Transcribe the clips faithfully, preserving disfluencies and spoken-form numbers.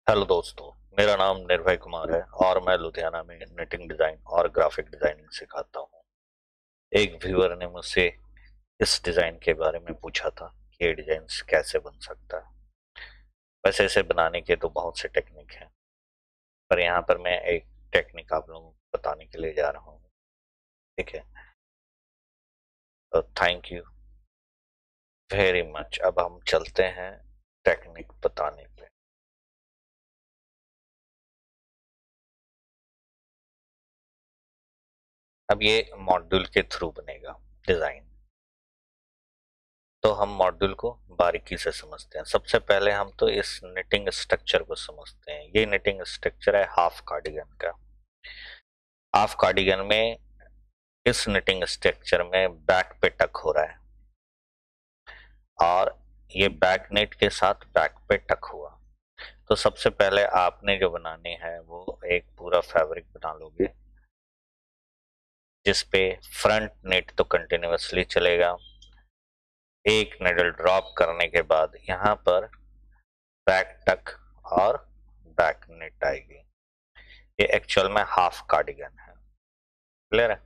Hello दोस्तों, मेरा नाम निर्भय कुमार है और मैं लुधियाना में निटिंग डिजाइन और ग्राफिक डिजाइनिंग सिखाता हूँ। एक व्यूअर ने मुझसे इस डिजाइन के बारे में पूछा था कि ये डिजाइन कैसे बन सकता है। वैसे इसे बनाने के तो बहुत से टेक्निक हैं, पर यहाँ पर मैं एक टेक्निक आप लोगों को बताने के लिए जा रहा हूँ। ठीक है, तो थैंक यू वेरी मच। अब हम चलते हैं टेक्निक बताने पे। अब ये मॉड्यूल के थ्रू बनेगा डिजाइन, तो हम मॉड्यूल को बारीकी से समझते हैं। सबसे पहले हम तो इस निटिंग स्ट्रक्चर को समझते हैं। ये निटिंग स्ट्रक्चर है हाफ कार्डिगन का। हाफ कार्डिगन में इस निटिंग स्ट्रक्चर में बैक पे टक हो रहा है और ये बैक नेट के साथ बैक पे टक हुआ। तो सबसे पहले आपने जो बनानी है वो एक पूरा फैब्रिक बना लोगे जिसपे फ्रंट नेट तो कंटिन्यूअसली चलेगा। एक निडल ड्रॉप करने के बाद यहाँ पर बैक टक और बैक नेट आएगी। ये एक्चुअल में हाफ कार्डिगन है। क्लियर है?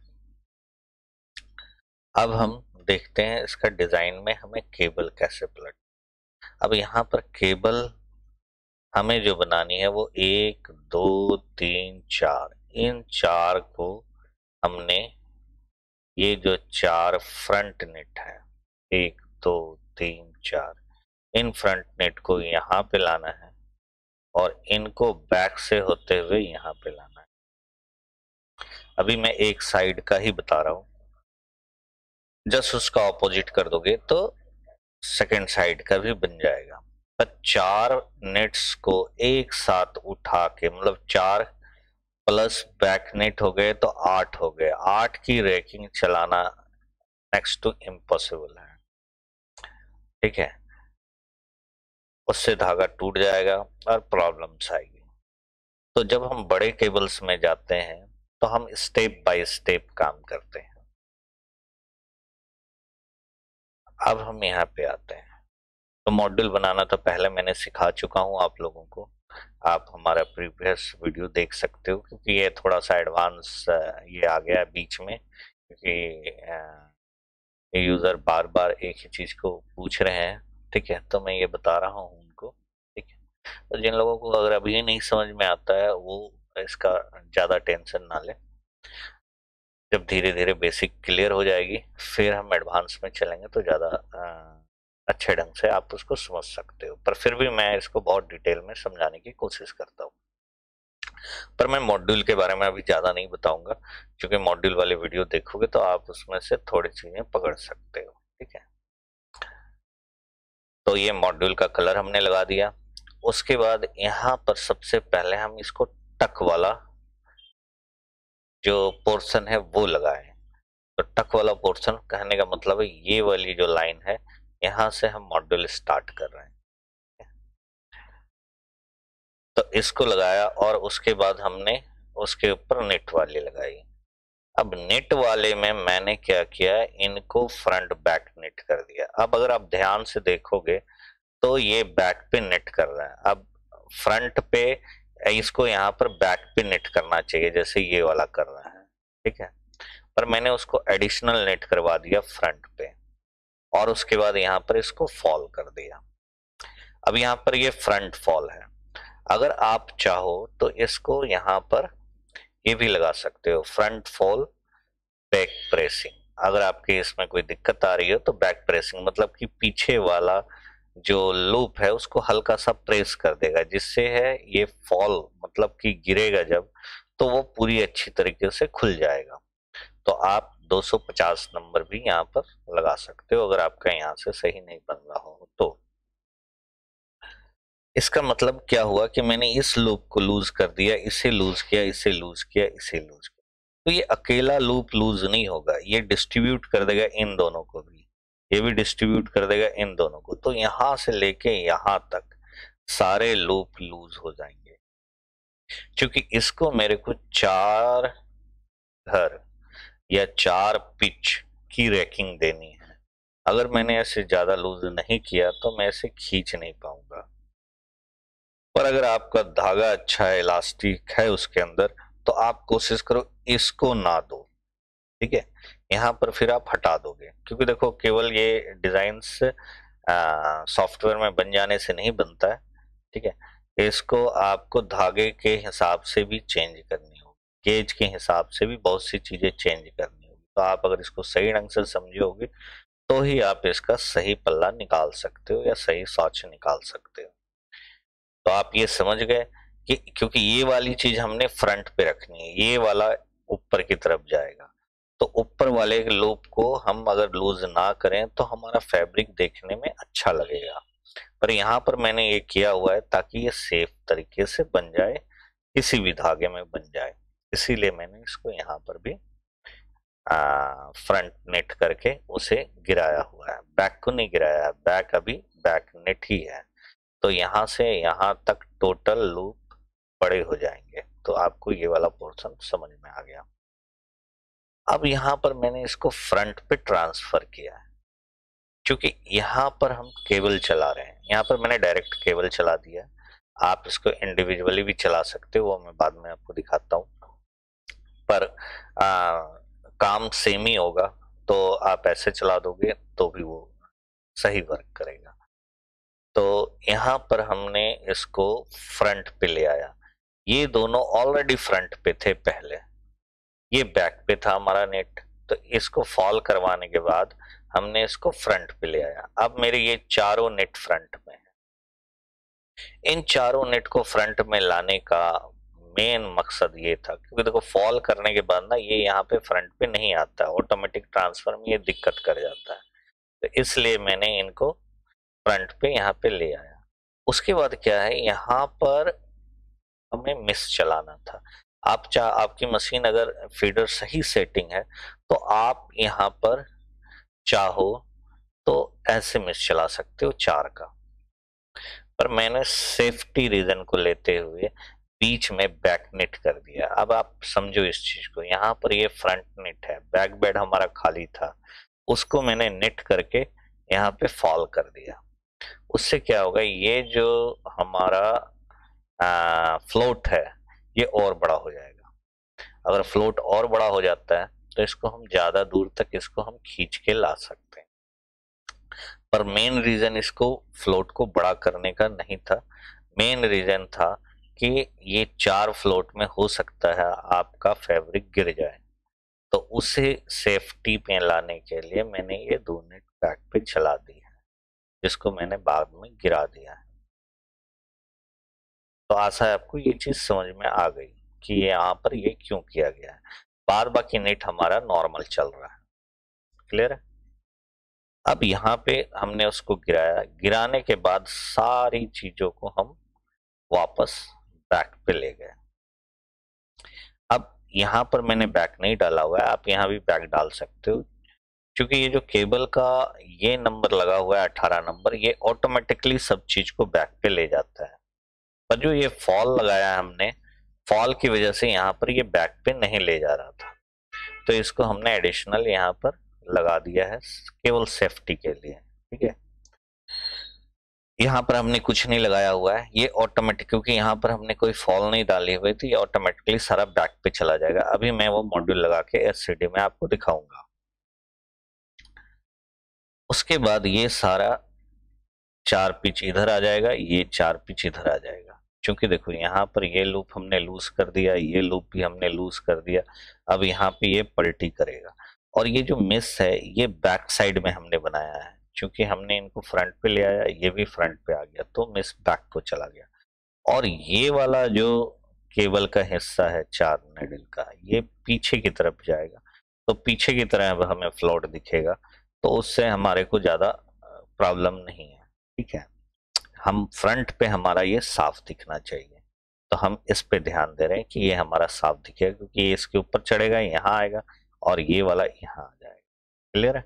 अब हम देखते हैं इसका डिजाइन में हमें केबल कैसे पलट। अब यहाँ पर केबल हमें जो बनानी है वो एक दो तीन चार, इन चार को हमने, ये जो चार फ्रंट नेट है, एक दो तीन चार, इन फ्रंट नेट को यहाँ पे लाना है और इनको बैक से होते हुए यहाँ पे लाना है। अभी मैं एक साइड का ही बता रहा हूँ, जस्ट उसका ऑपोजिट कर दोगे तो सेकेंड साइड का भी बन जाएगा। पर चार नेट्स को एक साथ उठा के, मतलब चार प्लस बैक नेट हो गए तो आठ हो गए। आठ की रैकिंग चलाना नेक्स्ट टू इम्पॉसिबल है। ठीक है, उससे धागा टूट जाएगा और प्रॉब्लम्स आएगी। तो जब हम बड़े केबल्स में जाते हैं तो हम स्टेप बाय स्टेप काम करते हैं। अब हम यहाँ पे आते हैं, तो मॉड्यूल बनाना तो पहले मैंने सिखा चुका हूँ आप लोगों को। आप हमारा प्रीवियस वीडियो देख सकते हो, क्योंकि ये थोड़ा सा एडवांस ये आ गया है बीच में, क्योंकि यूजर बार बार एक ही चीज को पूछ रहे हैं। ठीक है, तो मैं ये बता रहा हूँ उनको। ठीक है, तो जिन लोगों को अगर अभी नहीं समझ में आता है वो इसका ज्यादा टेंशन ना ले। जब धीरे धीरे बेसिक क्लियर हो जाएगी फिर हम एडवांस में चलेंगे तो ज्यादा अच्छे ढंग से आप उसको समझ सकते हो। पर फिर भी मैं इसको बहुत डिटेल में समझाने की कोशिश करता हूँ। पर मैं मॉड्यूल के बारे में अभी ज्यादा नहीं बताऊंगा, क्योंकि मॉड्यूल वाले वीडियो देखोगे तो आप उसमें से थोड़ी चीजें पकड़ सकते हो। ठीक है, तो ये मॉड्यूल का कलर हमने लगा दिया। उसके बाद यहाँ पर सबसे पहले हम इसको टक वाला जो पोर्शन है वो लगाए। तो टक वाला पोर्शन कहने का मतलब है ये वाली जो लाइन है, यहाँ से हम मॉड्यूल स्टार्ट कर रहे हैं। तो इसको लगाया और उसके बाद हमने उसके ऊपर नेट वाली लगाई। अब नेट वाले में मैंने क्या किया, इनको फ्रंट बैक नेट कर दिया। अब अगर आप ध्यान से देखोगे तो ये बैक पे नेट कर रहा है। अब फ्रंट पे इसको यहाँ पर बैक पे नेट करना चाहिए जैसे ये वाला कर रहा है। ठीक है, पर मैंने उसको एडिशनल नेट करवा दिया फ्रंट पे और उसके बाद यहाँ पर इसको फॉल कर दिया। अब यहाँ पर ये फ्रंट फॉल है। अगर आप चाहो तो इसको यहाँ पर ये भी लगा सकते हो, फ्रंट फॉल बैक प्रेसिंग। अगर आपके इसमें कोई दिक्कत आ रही हो तो बैक प्रेसिंग मतलब कि पीछे वाला जो लूप है उसको हल्का सा प्रेस कर देगा, जिससे है ये फॉल मतलब कि गिरेगा जब तो वो पूरी अच्छी तरीके से खुल जाएगा। तो आप दो सौ पचास नंबर भी यहाँ पर लगा सकते हो अगर आपका यहाँ से सही नहीं बन रहा हो तो। इसका मतलब क्या हुआ कि मैंने इस लूप को लूज कर दिया, इसे लूज किया, इसे लूज किया, इसे लूज किया। तो ये अकेला लूप लूज नहीं होगा, ये डिस्ट्रीब्यूट कर देगा इन दोनों को भी, ये भी डिस्ट्रीब्यूट कर देगा इन दोनों को। तो यहां से लेके यहां तक सारे लूप लूज हो जाएंगे, क्योंकि इसको मेरे को चार घर या चार पिच की रैकिंग देनी है। अगर मैंने ऐसे ज्यादा लूज नहीं किया तो मैं इसे खींच नहीं पाऊंगा। पर अगर आपका धागा अच्छा है, इलास्टिक है उसके अंदर, तो आप कोशिश करो इसको ना दो, ठीक है। यहाँ पर फिर आप हटा दोगे, क्योंकि देखो केवल ये डिजाइन सॉफ्टवेयर में बन जाने से नहीं बनता है, ठीक है। इसको आपको धागे के हिसाब से भी चेंज करनी होगी, गेज के हिसाब से भी बहुत सी चीजें चेंज करनी होगी। तो आप अगर इसको सही ढंग से समझोगे तो ही आप इसका सही पल्ला निकाल सकते हो या सही सॉच निकाल सकते हो। तो आप ये समझ गए कि क्योंकि ये वाली चीज हमने फ्रंट पे रखनी है, ये वाला ऊपर की तरफ जाएगा, तो ऊपर वाले लूप को हम अगर लूज ना करें तो हमारा फैब्रिक देखने में अच्छा लगेगा। पर यहाँ पर मैंने ये किया हुआ है ताकि ये सेफ तरीके से बन जाए, किसी भी धागे में बन जाए, इसीलिए मैंने इसको यहाँ पर भी आ, फ्रंट नेट करके उसे गिराया हुआ है। बैक को नहीं गिराया है, बैक अभी बैक नेट ही है। तो यहाँ से यहाँ तक टोटल लूप बड़े हो जाएंगे। तो आपको ये वाला पोर्शन समझ में आ गया। अब यहाँ पर मैंने इसको फ्रंट पे ट्रांसफर किया है, क्योंकि यहाँ पर हम केबल चला रहे हैं। यहाँ पर मैंने डायरेक्ट केबल चला दिया, आप इसको इंडिविजुअली भी चला सकते हो, वो मैं बाद में आपको दिखाता हूँ। पर आ, काम सेम ही होगा, तो आप ऐसे चला दोगे तो भी वो सही वर्क करेगा। तो यहाँ पर हमने इसको फ्रंट पे ले आया, ये दोनों ऑलरेडी फ्रंट पे थे पहले, ये बैक पे था हमारा नेट। तो इसको फॉल करवाने के बाद हमने इसको फ्रंट पे ले आया। अब मेरे ये चारों नेट फ्रंट में है। इन चारों नेट को फ्रंट में लाने का मेन मकसद ये था, क्योंकि देखो फॉल करने के बाद ना ये यहाँ पे फ्रंट पे नहीं आता, ऑटोमेटिक ट्रांसफर में ये दिक्कत कर जाता है। तो इसलिए मैंने इनको फ्रंट पे यहाँ पे ले आया। उसके बाद क्या है, यहाँ पर हमें मिस चलाना था। आप चाह आपकी मशीन अगर फीडर सही सेटिंग है तो आप यहाँ पर चाहो तो ऐसे मिस चला सकते हो चार का, पर मैंने सेफ्टी रीजन को लेते हुए बीच में बैक नेट कर दिया। अब आप समझो इस चीज को, यहाँ पर ये फ्रंट नेट है, बैक बेड हमारा खाली था, उसको मैंने नेट करके यहाँ पे फॉल कर दिया। उससे क्या होगा, ये जो हमारा आ, फ्लोट है ये और बड़ा हो जाएगा। अगर फ्लोट और बड़ा हो जाता है तो इसको हम ज्यादा दूर तक इसको हम खींच के ला सकते हैं। पर मेन रीजन इसको फ्लोट को बड़ा करने का नहीं था, मेन रीजन था कि ये चार फ्लोट में हो सकता है आपका फैब्रिक गिर जाए। तो उसे सेफ्टी पे लाने के लिए मैंने ये दो नेट बैक पे चला दी है, जिसको मैंने बाद में गिरा दिया है। तो आशा है आपको ये चीज समझ में आ गई कि ये यहाँ पर ये क्यों किया गया है। बाद बाकी नेट हमारा नॉर्मल चल रहा है, क्लियर है। अब यहाँ पे हमने उसको गिराया, गिराने के बाद सारी चीजों को हम वापस बैक पे ले गए। अब यहाँ पर मैंने बैक नहीं डाला हुआ है, आप यहाँ भी बैक डाल सकते हो, क्योंकि ये जो केबल का ये नंबर लगा हुआ है अठारह नंबर, ये ऑटोमेटिकली सब चीज को बैक पे ले जाता है। पर जो ये फॉल लगाया है हमने, फॉल की वजह से यहाँ पर ये बैक पे नहीं ले जा रहा था, तो इसको हमने एडिशनल यहाँ पर लगा दिया है केवल सेफ्टी के लिए, ठीक है। यहाँ पर हमने कुछ नहीं लगाया हुआ है, ये ऑटोमेटिक, क्योंकि यहाँ पर हमने कोई फॉल नहीं डाली हुई थी, ये ऑटोमेटिकली सारा बैक पे चला जाएगा। अभी मैं वो मॉड्यूल लगा के एससीडी में आपको दिखाऊंगा। उसके बाद ये सारा चार पिच इधर आ जाएगा, ये चार पिच इधर आ जाएगा। क्योंकि देखो यहाँ पर ये लूप हमने लूज कर दिया, ये लूप भी हमने लूज कर दिया। अब यहाँ पे ये पलटी करेगा, और ये जो मिस है ये बैक साइड में हमने बनाया है, क्योंकि हमने इनको फ्रंट पे ले आया, ये भी फ्रंट पे आ गया, तो मिस बैक को चला गया। और ये वाला जो केबल का हिस्सा है चार नेडल का, ये पीछे की तरफ जाएगा, तो पीछे की तरह हमें फ्लोट दिखेगा, तो उससे हमारे को ज्यादा प्रॉब्लम नहीं है, ठीक है। हम फ्रंट पे हमारा ये साफ दिखना चाहिए, तो हम इस पे ध्यान दे रहे हैं कि ये हमारा साफ दिखेगा, क्योंकि ये इसके ऊपर चढ़ेगा, यहाँ आएगा, और ये वाला यहाँ आ जाएगा, क्लियर है।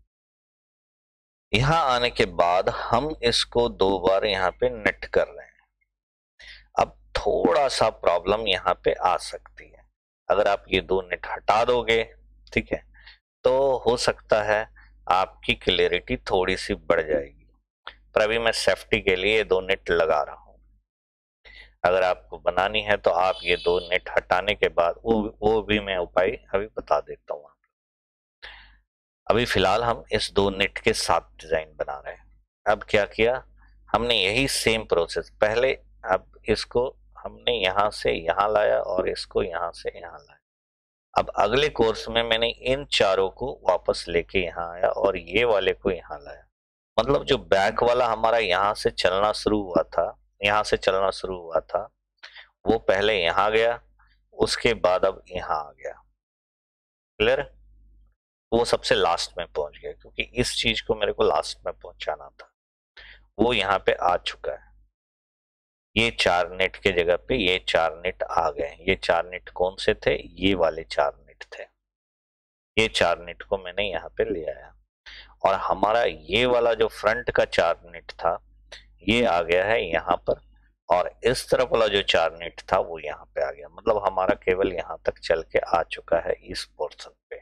यहाँ आने के बाद हम इसको दो बार यहाँ पे नेट कर रहे हैं। अब थोड़ा सा प्रॉब्लम यहाँ पे आ सकती है, अगर आप ये दो नेट हटा दोगे, ठीक है, तो हो सकता है आपकी क्लियरिटी थोड़ी सी बढ़ जाएगी। पर अभी मैं सेफ्टी के लिए दो नेट लगा रहा हूं। अगर आपको बनानी है तो आप ये दो नेट हटाने के बाद वो वो भी मैं उपाय अभी बता देता हूँ। अभी फिलहाल हम इस दो नेट के साथ डिजाइन बना रहे हैं। अब क्या किया हमने, यही सेम प्रोसेस पहले, अब इसको हमने यहां से यहां लाया और इसको यहां से यहां लाया। अब अगले कोर्स में मैंने इन चारों को वापस लेके यहाँ आया और ये वाले को यहाँ लाया। मतलब जो बैक वाला हमारा यहाँ से चलना शुरू हुआ था, यहाँ से चलना शुरू हुआ था, वो पहले यहाँ गया, उसके बाद अब यहाँ आ गया। क्लियर? वो सबसे लास्ट में पहुंच गया क्योंकि इस चीज को मेरे को लास्ट में पहुंचाना था। वो यहाँ पे आ चुका है। ये चार नेट के जगह पे ये चार नेट आ गए। ये चार नेट कौन से थे? ये वाले चार नेट थे। ये चार नेट को मैंने यहाँ पे ले आया और हमारा ये वाला जो फ्रंट का चार नेट था ये आ गया है यहाँ पर, और इस तरफ वाला जो चार नेट था वो यहाँ पे आ गया। मतलब हमारा केवल यहाँ तक चल के आ चुका है इस पोर्शन पे।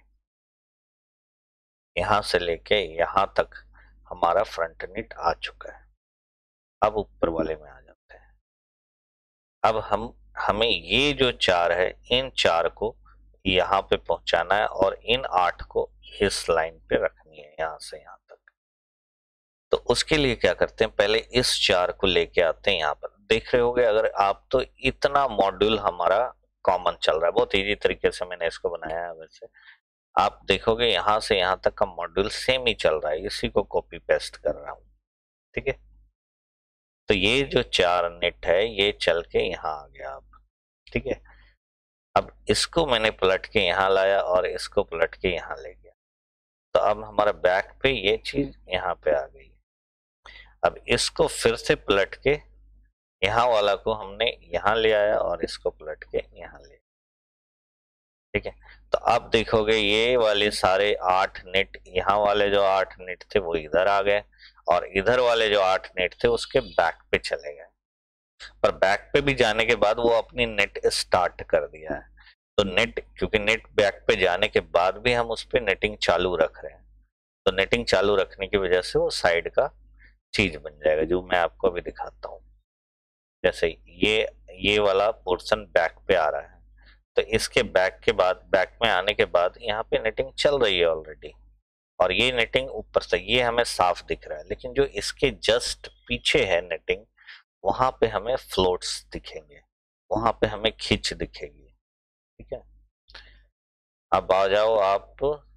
यहाँ से लेके यहाँ तक हमारा फ्रंट नेट आ चुका है। अब ऊपर वाले में आ जाते हैं। अब हम हमें ये जो चार है इन चार को यहाँ पे पहुंचाना है और इन आठ को इस लाइन पे रखनी है यहाँ से यहाँ तक। तो उसके लिए क्या करते हैं, पहले इस चार को लेके आते हैं यहाँ पर। देख रहे होगे अगर आप, तो इतना मॉड्यूल हमारा कॉमन चल रहा है। बहुत इजी तरीके से मैंने इसको बनाया है। वैसे आप देखोगे यहाँ से यहाँ तक का मॉड्यूल सेम ही चल रहा है, इसी को कॉपी पेस्ट कर रहा हूँ। ठीक है, तो ये जो चार नेट है ये चल के यहाँ आ गया अब। ठीक है, अब इसको मैंने पलट के यहाँ लाया और इसको पलट के यहाँ ले गया। तो अब हमारा बैक पे ये चीज यहाँ पे आ गई। अब इसको फिर से पलट के यहाँ वाला को हमने यहाँ ले आया और इसको पलट के यहाँ ले। ठीक है, तो अब देखोगे ये वाले सारे आठ नेट, यहाँ वाले जो आठ नेट थे वो इधर आ गए और इधर वाले जो आठ नेट थे उसके बैक पे चले गए। पर बैक पे भी जाने के बाद वो अपनी नेट स्टार्ट कर दिया है। तो नेट, क्योंकि नेट बैक पे जाने के बाद भी हम उस पर नेटिंग चालू रख रहे हैं, तो नेटिंग चालू रखने की वजह से वो साइड का चीज बन जाएगा, जो मैं आपको अभी दिखाता हूँ। जैसे ये ये वाला पोर्शन बैक पे आ रहा है, तो इसके बैक के बाद, बैक में आने के बाद यहाँ पे नेटिंग चल रही है ऑलरेडी, और ये नेटिंग ऊपर से ये हमें साफ दिख रहा है। लेकिन जो इसके जस्ट पीछे है नेटिंग, वहां पे हमें फ्लोट्स दिखेंगे, वहां पे हमें खिंच दिखेगी। ठीक है, अब आ जाओ आप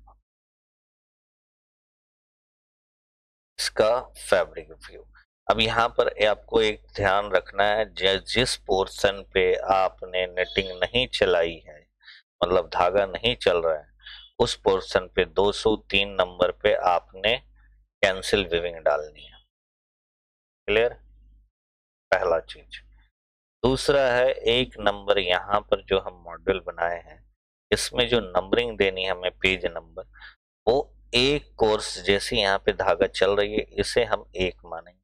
इसका फैब्रिक व्यू। अब यहाँ पर आपको एक ध्यान रखना है, जिस पोर्शन पे आपने नेटिंग नहीं चलाई है, मतलब धागा नहीं चल रहा है, उस पोर्शन पे दो सौ तीन नंबर पे आपने कैंसिल वीविंग डालनी है। क्लियर? पहला चीज। दूसरा है, एक नंबर यहाँ पर जो हम मॉड्यूल बनाए हैं इसमें जो नंबरिंग देनी है हमें, पेज नंबर, वो एक कोर्स जैसे यहाँ पे धागा चल रही है इसे हम एक मानेंगे।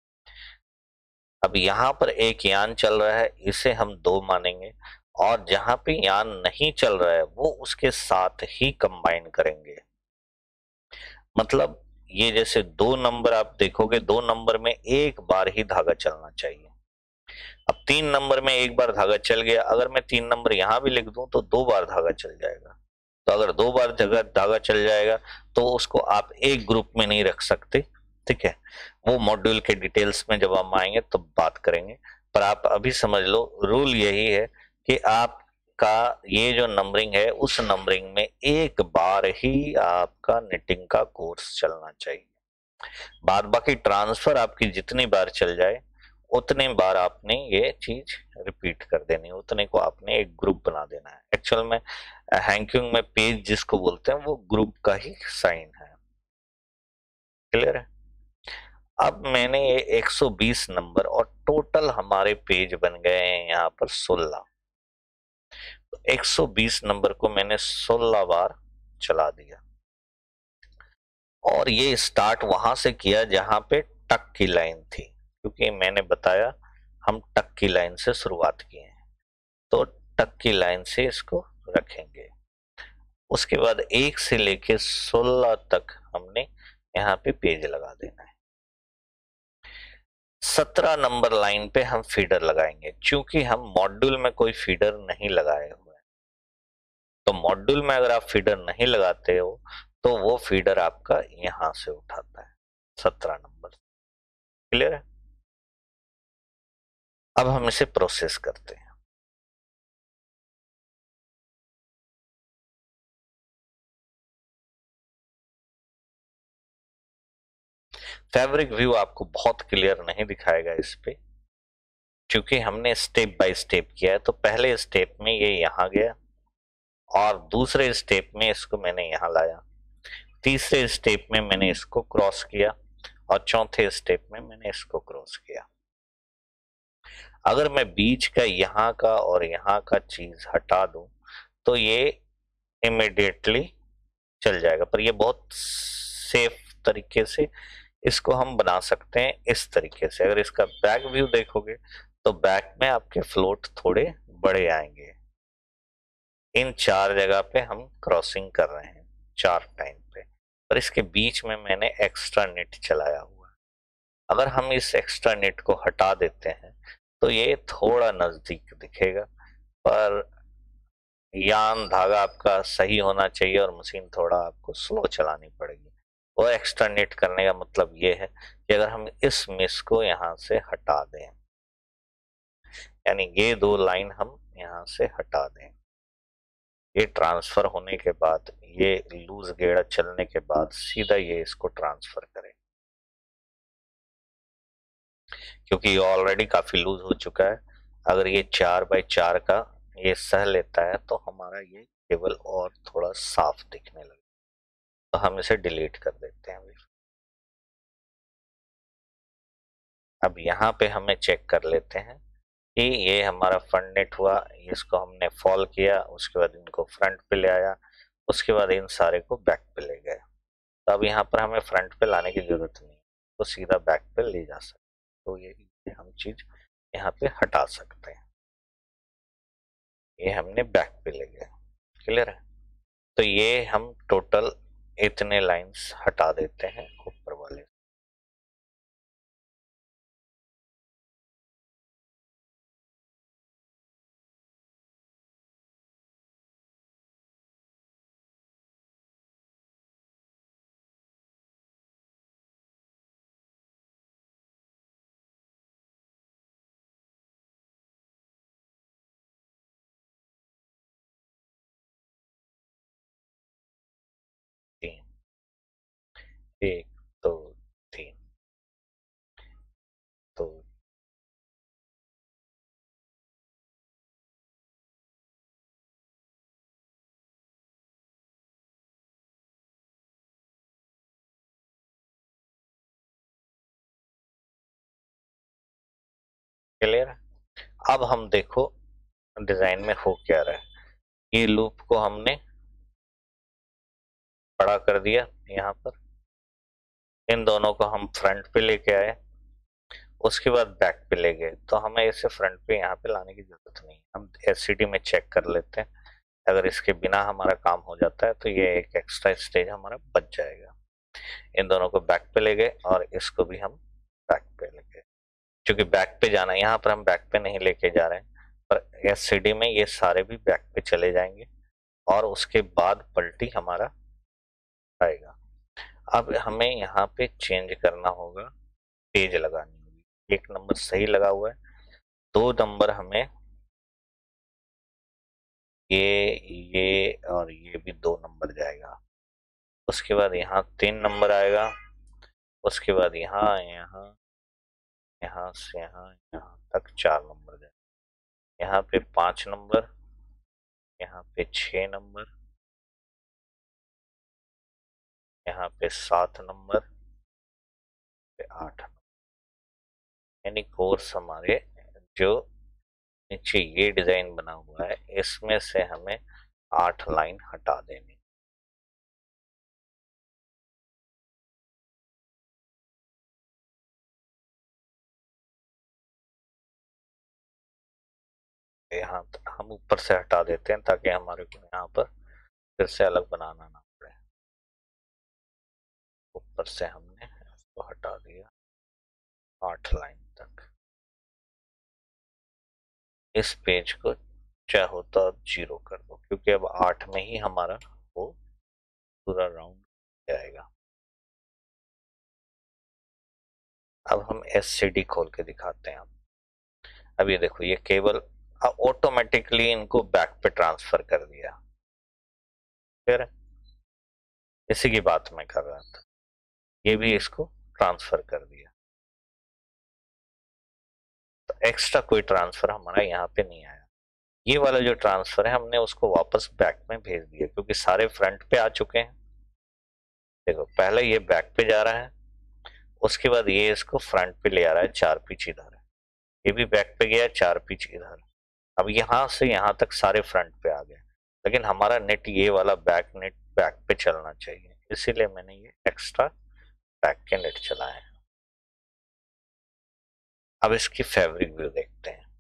अब यहाँ पर एक यान चल रहा है इसे हम दो मानेंगे, और जहां पे यान नहीं चल रहा है वो उसके साथ ही कंबाइन करेंगे। मतलब ये जैसे दो नंबर आप देखोगे, दो नंबर में एक बार ही धागा चलना चाहिए। अब तीन नंबर में एक बार धागा चल गया, अगर मैं तीन नंबर यहां भी लिख दूं तो दो बार धागा चल जाएगा। तो अगर दो बार धागा धागा चल जाएगा तो उसको आप एक ग्रुप में नहीं रख सकते। ठीक है, वो मॉड्यूल के डिटेल्स में जब हम आएंगे तो बात करेंगे, पर आप अभी समझ लो रूल यही है कि आपका ये जो नंबरिंग है उस नंबरिंग में एक बार ही आपका नेटिंग का कोर्स चलना चाहिए। बाद बाकी ट्रांसफर आपकी जितनी बार चल जाए उतने बार आपने ये चीज रिपीट कर देनी, उतने को आपने एक ग्रुप बना देना है। एक्चुअल में हैंकिंग में पेज जिसको बोलते हैं वो ग्रुप का ही साइन है। क्लियर है? अब मैंने ये एक सौ बीस नंबर और टोटल हमारे पेज बन गए हैं यहाँ पर सोलह। तो एक सौ बीस नंबर को मैंने सोलह बार चला दिया, और ये स्टार्ट वहां से किया जहां पे टक की लाइन थी, क्योंकि मैंने बताया हम टक की लाइन से शुरुआत किए हैं, तो टक की लाइन से इसको रखेंगे। उसके बाद एक से लेके सोलह तक हमने यहाँ पे पेज लगा देना है। सत्रह नंबर लाइन पे हम फीडर लगाएंगे, क्योंकि हम मॉड्यूल में कोई फीडर नहीं लगाए हुए हैं। तो मॉड्यूल में अगर आप फीडर नहीं लगाते हो तो वो फीडर आपका यहां से उठाता है सत्रह नंबर। क्लियर है? अब हम इसे प्रोसेस करते हैं। फैब्रिक व्यू आपको बहुत क्लियर नहीं दिखाएगा इस पे, क्योंकि हमने स्टेप बाय स्टेप किया है। तो पहले स्टेप में ये यहां गया, और दूसरे स्टेप में इसको मैंने यहां लाया, तीसरे स्टेप में मैंने इसको क्रॉस किया, और चौथे स्टेप में मैंने इसको क्रॉस किया। अगर मैं बीच का यहाँ का और यहाँ का चीज हटा दूं तो ये इमिडिएटली चल जाएगा, पर ये बहुत सेफ तरीके से इसको हम बना सकते हैं इस तरीके से। अगर इसका बैक व्यू देखोगे तो बैक में आपके फ्लोट थोड़े बड़े आएंगे। इन चार जगह पे हम क्रॉसिंग कर रहे हैं, चार टाइम पे, पर इसके बीच में मैंने एक्स्ट्रा नेट चलाया हुआ है। अगर हम इस एक्स्ट्रा नेट को हटा देते हैं तो ये थोड़ा नजदीक दिखेगा, पर यान धागा आपका सही होना चाहिए और मशीन थोड़ा आपको स्लो चलानी पड़ेगी। वो एक्स्ट्रा नेट करने का मतलब ये है कि अगर हम इस मिस को यहाँ से हटा दें, यानी ये दो लाइन हम यहाँ से हटा दें, ये ट्रांसफर होने के बाद, ये लूज गेड़ा चलने के बाद सीधा ये इसको ट्रांसफर करें, क्योंकि ये ऑलरेडी काफी लूज हो चुका है। अगर ये चार बाई चार का ये सह लेता है तो हमारा ये केबल और थोड़ा साफ दिखने लगे, तो हम इसे डिलीट कर देते हैं। अब यहाँ पे हमें चेक कर लेते हैं कि ये हमारा फ्रंट नेट हुआ, इसको हमने फॉल किया, उसके बाद इनको फ्रंट पे ले आया, उसके बाद इन सारे को बैक पे ले गए। तो अब यहाँ पर हमें फ्रंट पे लाने की जरूरत नहीं, तो सीधा बैक पे ले जा सकते, तो ये, ये हम चीज यहाँ पे हटा सकते हैं। ये हमने बैक पे ले गए। क्लियर है? तो ये हम टोटल इतने लाइंस हटा देते हैं ऊपर वाले। तीन, एक, दो, तीन, तो क्लियर है? अब हम देखो डिजाइन में हो क्या रहा है। ये लूप को हमने बड़ा कर दिया, यहाँ पर इन दोनों को हम फ्रंट पे लेके आए, उसके बाद बैक पे ले गए, तो हमें इसे फ्रंट पे यहाँ पे लाने की जरूरत नहीं। हम एससीडी में चेक कर लेते हैं, अगर इसके बिना हमारा काम हो जाता है तो ये एक एक्स्ट्रा स्टेज हमारा बच जाएगा। इन दोनों को बैक पे ले गए और इसको भी हम बैक पे ले गए, क्योंकि बैक पे जाना है, यहाँ पर हम बैक पे नहीं लेके जा रहे हैं, पर एससीडी में ये सारे भी बैक पे चले जाएंगे और उसके बाद पलटी हमारा आएगा। अब हमें यहाँ पे चेंज करना होगा, पेज लगानी होगी। एक नंबर सही लगा हुआ है, दो नंबर हमें ये ये और ये भी दो नंबर जाएगा, उसके बाद यहाँ तीन नंबर आएगा, उसके बाद यहाँ यहाँ यहाँ से यहाँ यहाँ तक चार नंबर जाएगा, यहाँ पे पांच नंबर, यहाँ पे छह नंबर, यहाँ पे सात नंबर, पे आठ नंबर। यानी कोर्स हमारे जो नीचे ये डिजाइन बना हुआ है इसमें से हमें आठ लाइन हटा देनी। यहाँ हम ऊपर से हटा देते हैं ताकि हमारे को यहाँ पर फिर से अलग बनाना ना पड़े। ऊपर से हमने इसको हटा दिया आठ लाइन इस पेज को चाहे होता जीरो कर दो, क्योंकि अब आठ में ही हमारा वो पूरा राउंड जाएगा। अब हम एस सी डी खोल के दिखाते हैं। अब ये देखो, ये केबल ऑटोमेटिकली इनको बैक पे ट्रांसफर कर दिया। फिर इसी की बात मैं कर रहा था, ये भी इसको ट्रांसफर कर दिया, तो एक्स्ट्रा कोई ट्रांसफर हमारा यहाँ पे नहीं आया। ये वाला जो ट्रांसफर है हमने उसको वापस बैक में भेज दिया, क्योंकि सारे फ्रंट पे आ चुके हैं। देखो, पहले ये बैक पे जा रहा है, उसके बाद ये इसको फ्रंट पे ले आ रहा है, चार पिच इधर है, ये भी बैक पे गया, चार पिच इधर। अब यहाँ से यहाँ तक सारे फ्रंट पे आ गए, लेकिन हमारा नेट ये वाला बैक नेट बैक पे चलना चाहिए, इसीलिए मैंने ये एक्स्ट्रा बैक के नेट चलाए हैं। अब इसकी फैब्रिक व्यू देखते हैं।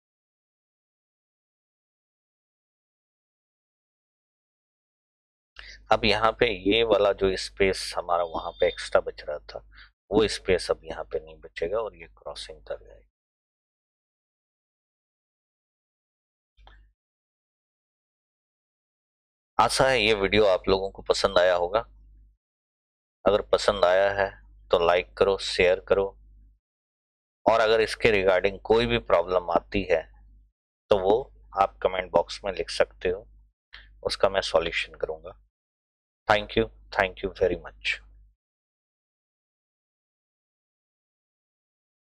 अब यहाँ पे ये वाला जो स्पेस हमारा वहां पे एक्स्ट्रा बच रहा था, वो स्पेस अब यहाँ पे नहीं बचेगा और ये क्रॉसिंग कर जाएगी। आशा है ये वीडियो आप लोगों को पसंद आया होगा। अगर पसंद आया है तो लाइक करो, शेयर करो, और अगर इसके रिगार्डिंग कोई भी प्रॉब्लम आती है तो वो आप कमेंट बॉक्स में लिख सकते हो, उसका मैं सॉल्यूशन करूंगा। Thank you, thank you very much.